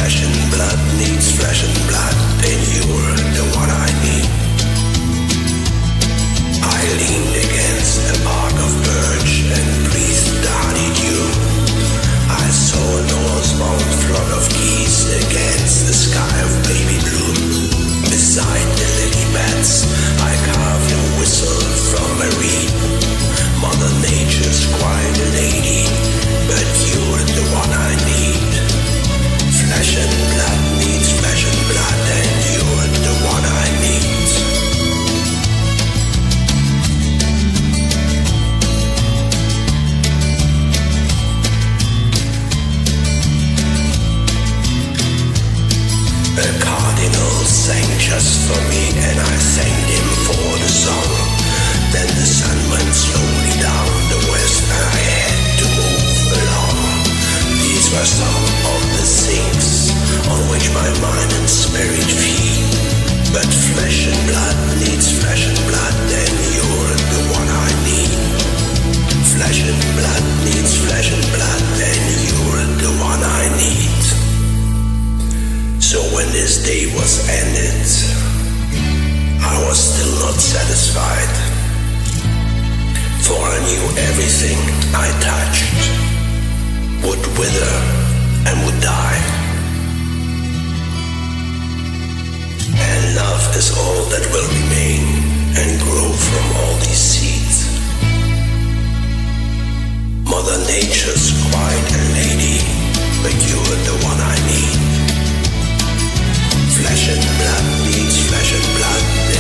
flesh and blood needs flesh and blood, and you're the one I need. I leaned against a bark of birch and breathed the honey dew. I saw a northbound flock of geese against the sky of baby blue. Beside the lily beds, I carved a whistle from a reed. Mother Nature's quite a lady, but you're the one I need. Flesh and blood needs flesh and blood, and you're the one I need. A cardinal sang just for me, and I thanked him for the song. Then the sun went slowly down the west, and I had to move along. These were some of the things on which my mind and spirit feed. But flesh and blood needs flesh and blood, and you're the one I need. Flesh and blood needs flesh and blood, and you're the one I need. So when this day was ended, I was still not satisfied, for I knew everything I touched would wither and would die. And love is all that will remain and grow from all these seeds. Mother Nature's quite a lady, but you're the one I need. Flesh and blood needs flesh and blood.